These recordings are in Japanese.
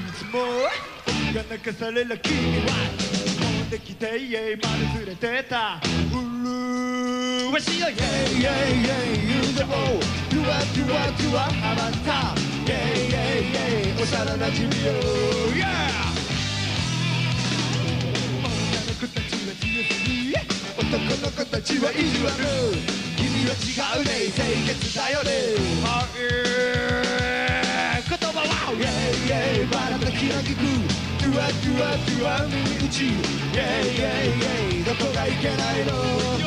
つも僕が泣かされる君は飛んできて家まで連れてった麗しいよ Yeah yeah yeah 言うでもドゥワドゥワドゥワハマった Yeah yeah yeah 幼なじみよ Yeah 女の子たちは強すぎ男の子たちは意地悪君は違うね清潔だよね言葉は Yeah yeah バラと気の利くドゥワドゥワドゥワ耳打ち Yeah yeah yeah どこがいけないの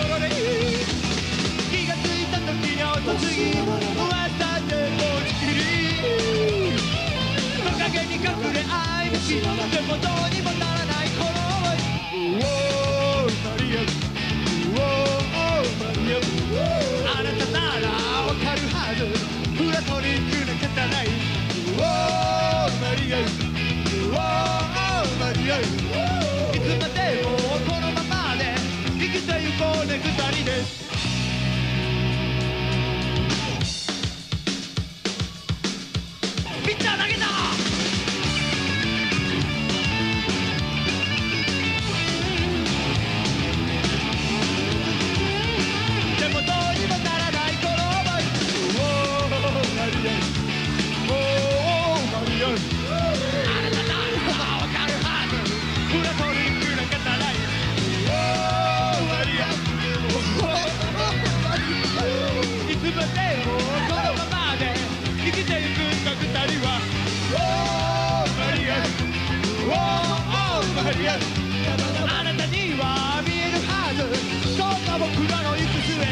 気がついた時に遅すぎ噂で持ちきり木陰に隠れ愛しでもどうにもならないこの想いマリアマリアあなたならわかるはずプラトニックな方ないマリアマリアいつまでもこのままで生きてゆこうね二人でピッチャー投げたでもどうにもならないこの想いマリアマリアあなたならわかるはずプラトニックな方ないマリアいつまでもこのままで生きてゆくんだ二人はマリアマリアあなたには見えるはずそんな僕らの行く末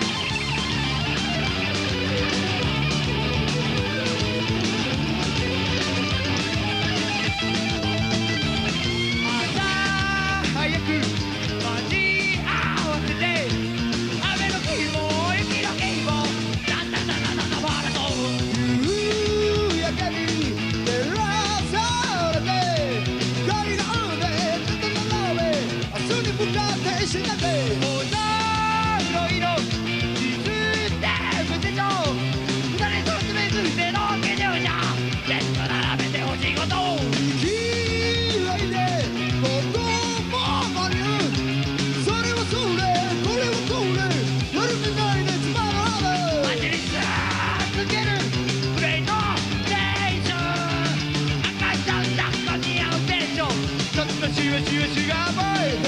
朝早く間に合わせて雨の日も雪の日もだんだんだんだんだんバラと夕焼けに照らされて光が生んでずっと並べ明日に向かって死なて色々気づいて無事と二人と詰めついてのけじゅうじゃ全部並べてほしいこと生き合いで子供もいるそれはそれこれはこれ夜みたいでつまらない街に続けるプレイのテーション赤いサンダーが似合うテンションちょっとシュワシュワシュガーボーイ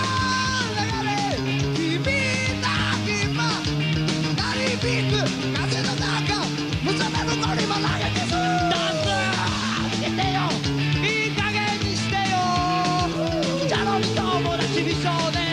君だけは鳴り響く風の中無様のゴリも投げてすダンスしてよいい加減にしてよ茶の実友達美少年